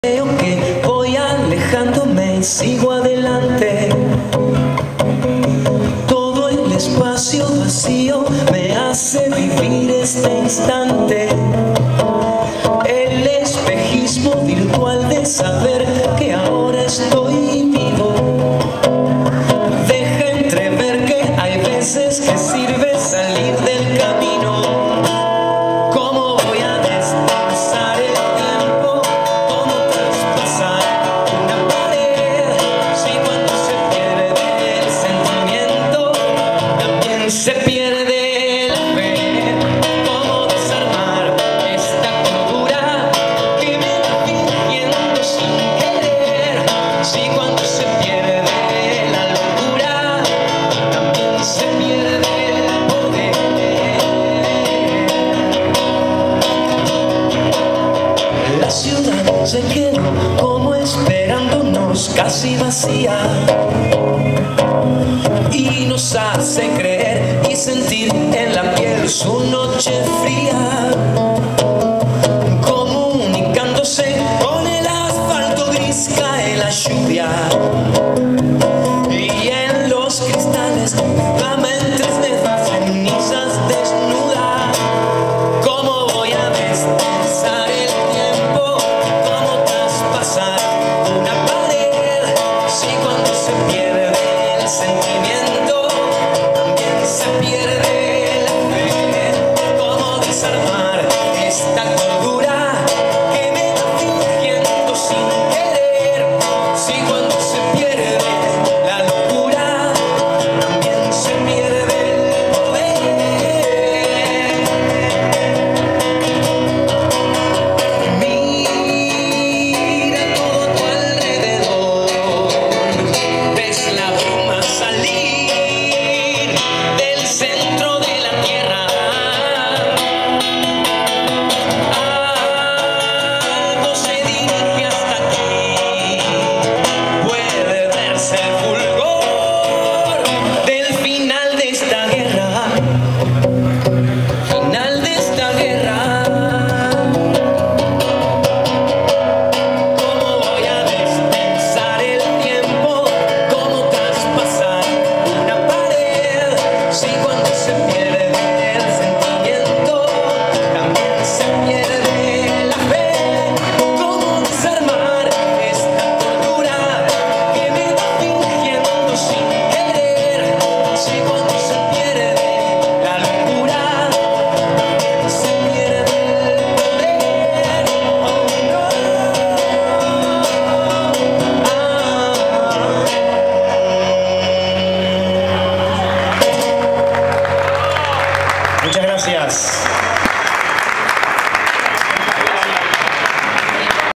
Creo que voy alejándome y sigo adelante. Todo el espacio vacío me hace vivir este instante. El espejismo virtual de saber que ahora estoy vivo deja entrever que hay veces que sirve salir del camino. ¿Cómo voy a desplazar el tiempo? ¿Cómo traspasar una pared? Si cuando se pierde el sentimiento también se pierde la fe. ¿Cómo desarmar esta cordura que me va fingiendo sin querer? Si cuando se pierde la locura también se pierde el poder. La ciudad se quedó como esperándonos, casi vacía, y nos hace creer y sentir en la piel su noche fría.